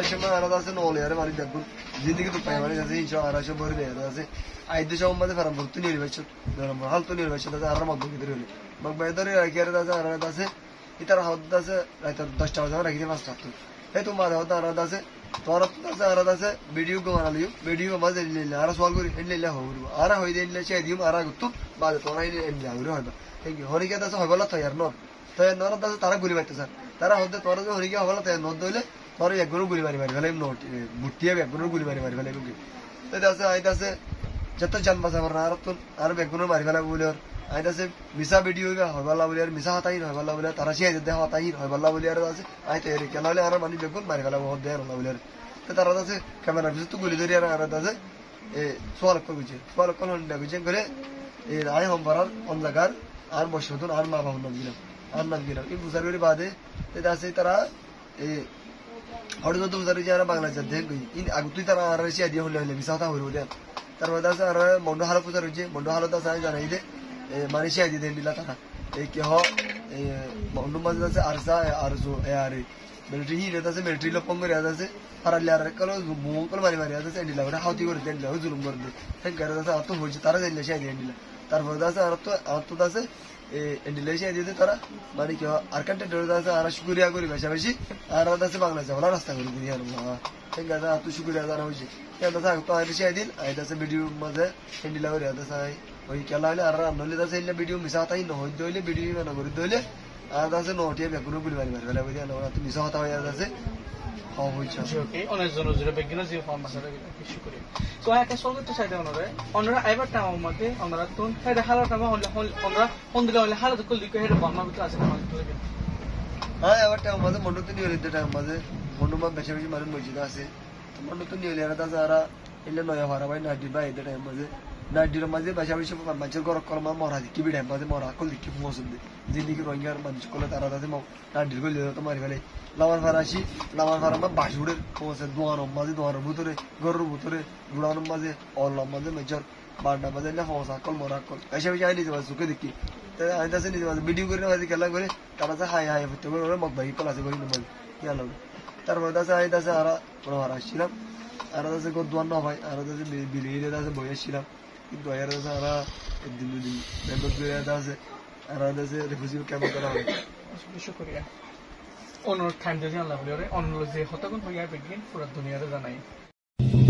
সময় আলাদা আছে নলিয়ারে মানে দেখুন জিন্দিগি তো পাই মানে আছে 200 ভরে দেয় আছে আইদে সব মধ্যে ফারাম ভর্তি নির্বাচন হাল তো নির্বাচন আছে আর মধ্যে ভিতরে হলে মগ বাইদরে রাখিয়ারে আছে আর আছে ইতার হদ আছে রাত 10টা বাজে রাখি 5টা তো এই তোমার হদ আর আছে তোর আছে আর আছে ভিডিও গো বানালিও ভিডিও মাঝে লিলে আর সওয়াল করি লিলে হবো আর হই দিলে চাই দিম আর গুতু বাজে তোরাই এমনি আউরে হইবা ঠিক হরিকে আছে হইবলা তৈয়ার নর তৈয়ার নর আছে তারা গুলি বাইতে স্যার তারা হদে তোর যে হরিকে হইবলা তৈয়ার নর দইলে তোর একগুলো গুলি মারি মারি ফেলে নোট মুটিয়ে একগুলো গুলি মারি মারি ফেলে গুলি তাই আছে আইতাছে যত জান বাসা মারনা আর একগুলো মারি ফেলা বলে আইতাছে মিসা ভিডিও হইবলা বলে আর মিসা হাতাই হইবলা বলে তারা সে দেহ হাতাই হইবলা বলে আর আছে আইতে এর কেন হলে আর মানি বেগুন মারি ফেলা হদ দেয় হইবলা বলে তো তারা আছে ক্যামেরা পিছে তো গুলি ধরি আর আছে এ সোয়াল কোন গুছে করে এ আই হোমবার অন জায়গার আর বসতন আর মা বাবা নাম গিলাম এই বুঝার করে বাদে তো আছে তারা এ হঠাৎ তো বুঝার যে আর বাংলাদেশ দেখ ইন আগুতুই তারা আর এসে দিয়ে হলে মিসা হাতা হইল দেন তারপর আছে আর মন্ড হালো পূজা রয়েছে মন্ড হালো তো আছে জানাই দে মানিসিয়া দিয়ে দেন দিলা তারা এই কে হ মন্ড মাঝে আছে আরসা আরজো এ আরে মিলিটারি হিরে আছে মিলিটারি লোক পঙ্গরে আছে পারালে আর কল মুকল মারি আছে এন্ডিলা করে হাউতি করে দেন দিলা জুলুম করে দে ঠিক করে আছে আর তো হইছে তারা দিলে সে দিয়ে দিলা তারপর আছে আর তো আছে এন্ডিলা সে দিয়ে তারা মানে কি আর কান্টে ডরে আছে আর শুকরিয়া করি বেশি আর আছে বাংলাদেশ ওলা রাস্তা করে দিয়ে আর ঠিক আছে আর তো শুকরিয়া জানা হইছে কেন আছে তো আর সে দিল আইতাছে ভিডিও মাঝে এন্ডিলা করে আছে ওই কেলা হলে আর নলে আছে এলে ভিডিও মিছা তাই ন হই দইলে ভিডিও না করে দইলে আর আছে নটিয়া বেগুনো গুলি মারি ফেলা বুঝা না তো মিছা হতা হয়ে আছে অনেক জনজুড়ে বেগিনা যে ফর্ম আছে কিছু করি তো একটা সলতে তো সাইডে ওনারা আইবার টাইম মধ্যে ওনারা তো সাইডে হালা টাইম ওনারা দিলে হলে হালা তো কল দিকে হেড বার্মা ভিতরে আছে না হ্যাঁ আবার টাইম মাঝে মন্ডু তো নিয়ে টাইম মাঝে মন্ডু মা বেশি মানুষ মসজিদ আছে তো মন্ডু তো নিয়ে এরা যারা এলে নয়া ভাড়া ভাই নাডি ভাই এটা টাইম মাঝে নাডির মাঝে বেশি মানুষের ঘর কলমা মরা দিকি বিড়াই মাঝে মরা কল দিকি মৌসুম দিয়ে জিন্দিগি রোহিঙ্গার মানুষ করলে তারা তাদের নাডির গলি তো মারি ফেলে লামার ফারাসি লামার ফারা মা বাসুড়ের পৌঁছে দোয়ানোর ভিতরে ঘরের ভিতরে গুড়ানোর মাঝে অল্লার মাঝে মেজর বান্ডার মাঝে পৌঁছা কল মরা কল এসে আই নিজে মাঝে চোখে দেখি আইতাছে নিজে মাঝে ভিডিও করে মাঝে খেলা করে তারা হাই হাই হতে করে মগ ভাই কল আছে করি মাঝে গেল তারপরে আছে আইতাছে আর ফারা আসছিলাম আর আছে দোয়ান না ভাই আর আছে বিলিয়ে আছে বই আসছিলাম কিন্তু আর আছে আর একদিন দুদিন মেম্বার করে আছে আর আছে রিফিউজি ক্যাম্প করা হয় শুকরিয়া অন্য টাইম যদি আল্লাহ বলে অন্য যে হতগুণ হইয়া বেগিন পুরো দুনিয়াতে জানাই